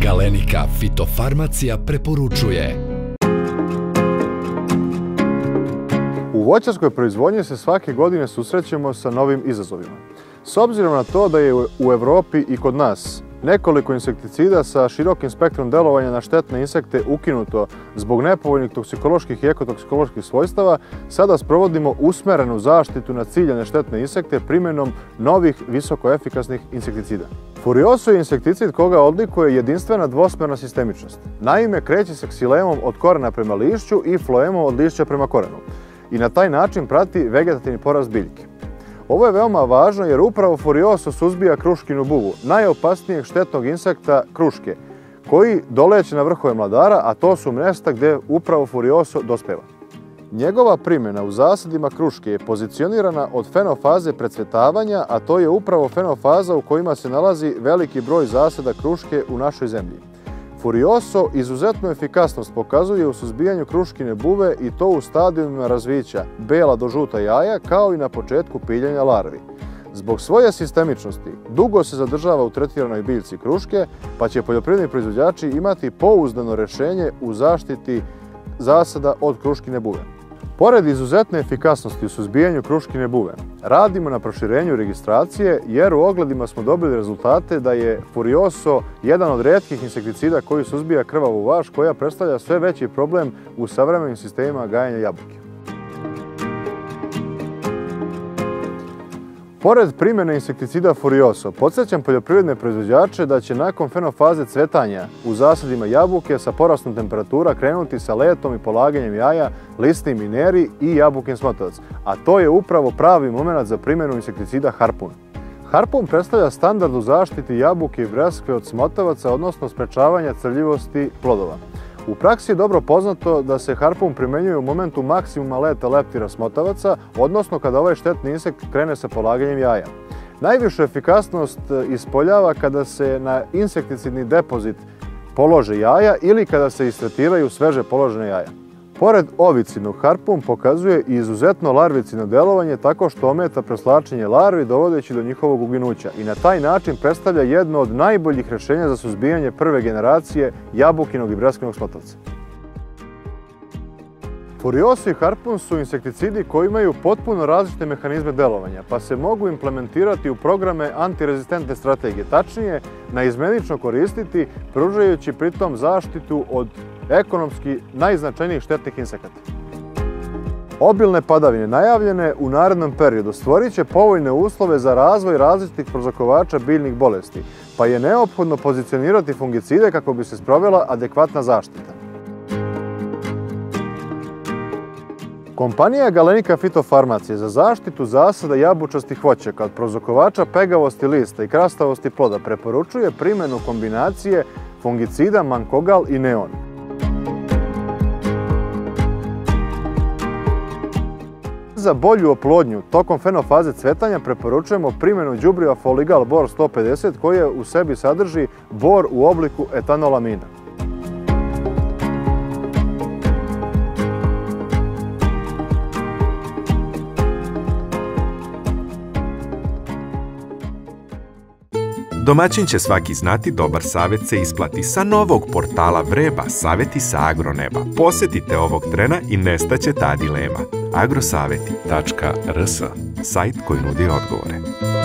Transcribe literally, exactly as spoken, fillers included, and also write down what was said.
Galenika fitofarmacija preporučuje. U voćarskoj proizvodnji se svake godine susrećemo sa novim izazovima. S obzirom na to da je u Evropi i kod nas nekoliko insekticida sa širokim spektrom delovanja na štetne insekte ukinuto zbog nepovoljnih toksikoloških i ekotoksikoloških svojstava, sada sprovodimo usmerenu zaštitu na ciljane štetne insekte primjenom novih visokoefikasnih insekticida. Furioso je insekticid koga odlikuje jedinstvena dvosmerna sistemičnost. Naime, kreće se ksilemom od korena prema lišću i floemom od lišća prema korenu i na taj način prati vegetativni porast biljke. Ovo je veoma važno jer upravo Furioso suzbija kruškinu buvu, najopasnijeg štetnog insekta kruške, koji doleće na vrhove mladara, a to su mjesta gdje upravo Furioso dospeva. Njegova primjena u zasadima kruške je pozicionirana od fenofaze precvetavanja, a to je upravo fenofaza u kojima se nalazi veliki broj zasada kruške u našoj zemlji. Furioso izuzetnu efikasnost pokazuje u suzbijanju kruškine buve i to u stadijumima razvića bela do žuta jaja kao i na početku piljenja larvi. Zbog svoje sistemičnosti dugo se zadržava u tretiranoj biljci kruške, pa će poljoprivredni proizvođači imati pouzdano rješenje u zaštiti zasada od kruškine buve. Pored izuzetne efikasnosti u suzbijanju kruškine buve, radimo na proširenju registracije jer u ogledima smo dobili rezultate da je Furioso jedan od retkih insekticida koji suzbija krvavu vaš koja predstavlja sve veći problem u savremenim sistemima gajenja jabuke. Pored primjene insekticida Furioso, podsjećam poljoprivredne proizvođače da će nakon fenofaze cvetanja u zasadima jabuke sa porastom temperatura krenuti sa letom i polaganjem jaja listni mineri i jabukin smotavac, a to je upravo pravi moment za primjenu insekticida Harpun. Harpun predstavlja standard u zaštiti jabuke i breskve od smotavaca, odnosno sprečavanja crljivosti plodova. U praksi je dobro poznato da se Harpun primjenjuje u momentu maksimuma leta leptira smotavaca, odnosno kada ovaj štetni insekt krene sa polaganjem jaja. Najvišu efikasnost ispoljava kada se na insekticidni depozit polože jaja ili kada se istretiraju sveže položene jaja. Pored ovicidnog, Harpun pokazuje i izuzetno larvicidno delovanje tako što ometa preslačenje larvi dovodeći do njihovog uginuća i na taj način predstavlja jedno od najboljih rješenja za suzbijanje prve generacije jabukinog i breskvinog smotavca. Furioso i Harpun su insekticidi koji imaju potpuno različite mehanizme delovanja, pa se mogu implementirati u programe antirezistentne strategije, tačnije naizmenično koristiti, pružajući pritom zaštitu od ekonomski najznačajnijih štetnih insekata. Obilne padavine najavljene u narednom periodu stvorit će povoljne uslove za razvoj različitih prouzrokovača biljnih bolesti, pa je neophodno pozicionirati fungicide kako bi se sprovela adekvatna zaštita. Kompanija Galenika fitofarmacije za zaštitu zasada jabučastih voćaka od prouzrokovača pegavosti lista i krastavosti ploda preporučuje primjenu kombinacije fungicida Mankogal i Neon. Za bolju oplodnju tokom fenofaze cvetanja preporučujemo primjenu đubriva Foligal Bor sto pedeset koje u sebi sadrži bor u obliku etanolamina. Domaćin će svaki znati, dobar savjet se isplati. Sa novog portala Vreba savjeti sa agroneba. Posjetite ovog trena i nestaće ta dilema. agrosaveti tačka rs, sajt koji nudi odgovore.